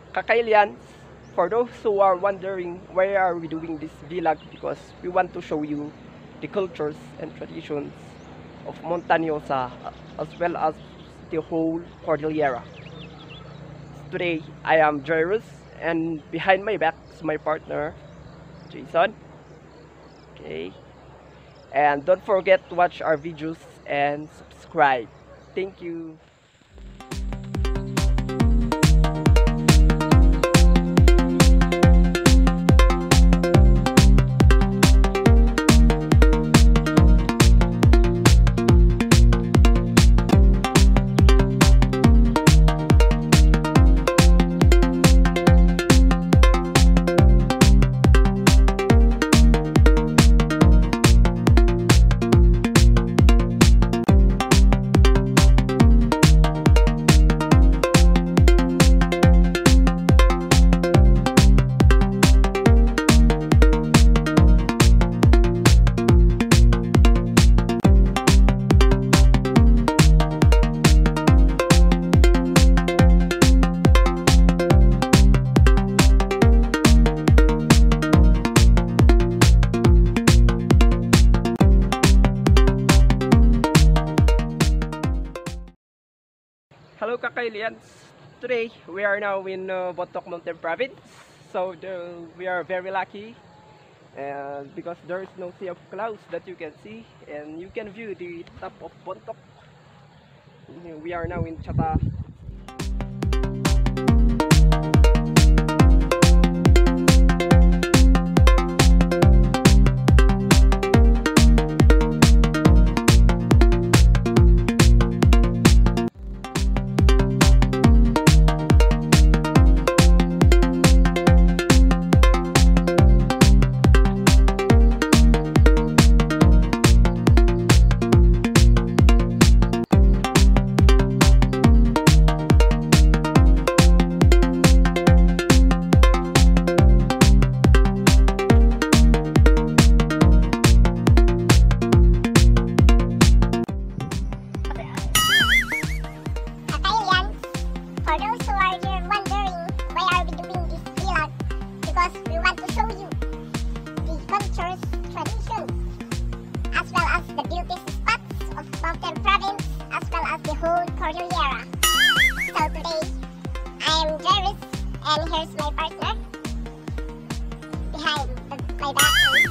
Kakailians, for those who are wondering why are we doing this vlog, because we want to show you the cultures and traditions of Montañosa as well as the whole Cordillera. Today I am Jairus, and behind my back is my partner Jason. Okay, and don't forget to watch our videos and subscribe. Thank you. Hello Kakailians! Today we are now in Bontoc Mountain Province. So we are very lucky, and because there is no sea of clouds that you can see, and you can view the top of Bontoc. We are now in Chata. For those who are here wondering why are we doing this vlog, because we want to show you the cultures, traditions, as well as the beauty spots of Mountain Province, as well as the whole Cordillera. So today, I am Jairus, and here's my partner. Behind my back is